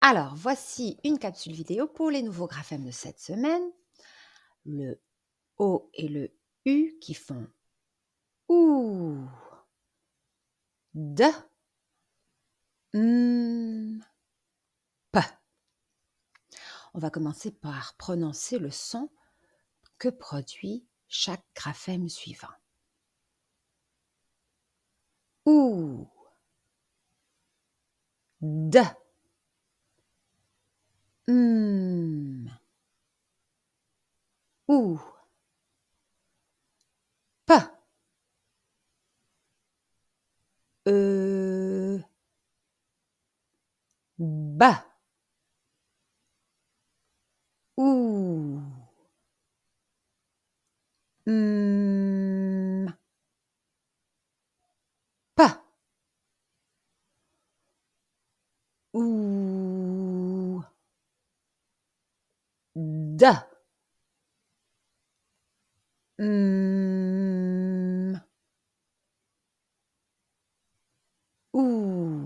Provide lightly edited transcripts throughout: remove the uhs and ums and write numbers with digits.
Alors, voici une capsule vidéo pour les nouveaux graphèmes de cette semaine. Le O et le U qui font OU, D, P. On va commencer par prononcer le son que produit chaque graphème suivant. OU, D, OU, P, B, OU, P, OU, D, OU,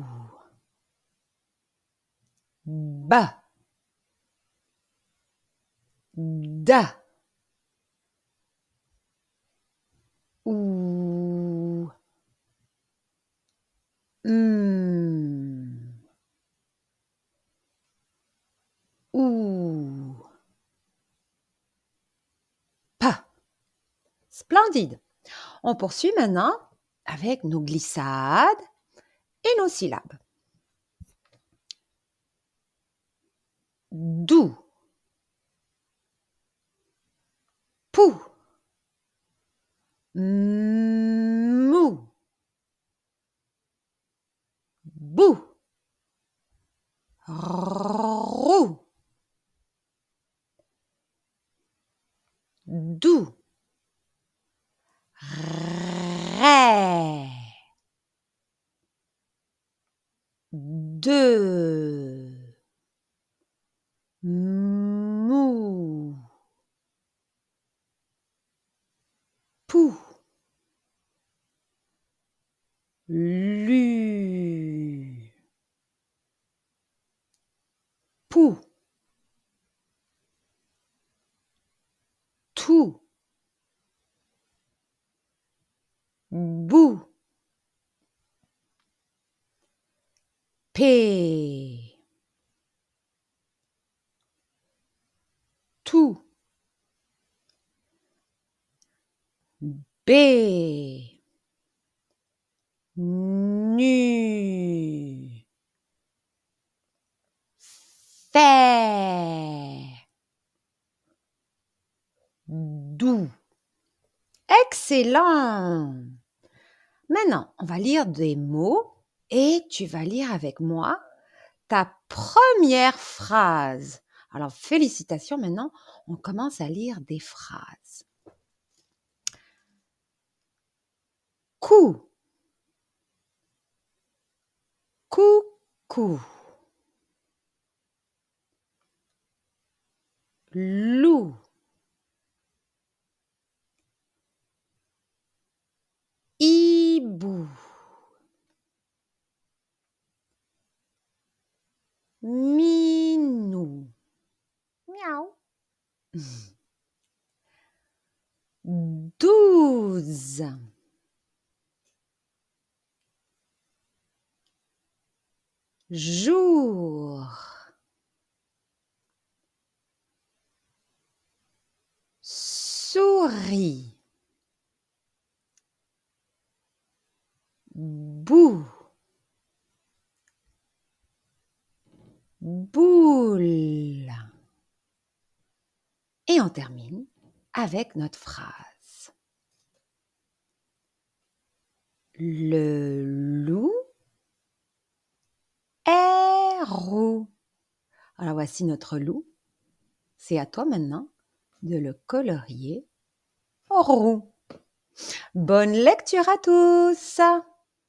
B, D, OU, OU, P. Splendide! On poursuit maintenant avec nos glissades et nos syllabes. Dou, pou, mou, bou, rou, dou, ré, de, mou, pou, lu, pou, tout, bou, P, tout, B, nu, fait, doux. Excellent! Maintenant, on va lire des mots et tu vas lire avec moi ta première phrase. Alors, félicitations, maintenant, on commence à lire des phrases. Cou, coucou. Loup, hibou, minou, miaou, 12, jour, souris, boue, boule. Et on termine avec notre phrase. Le loup est roux. Alors voici notre loup. C'est à toi maintenant de le colorier roux. Bonne lecture à tous!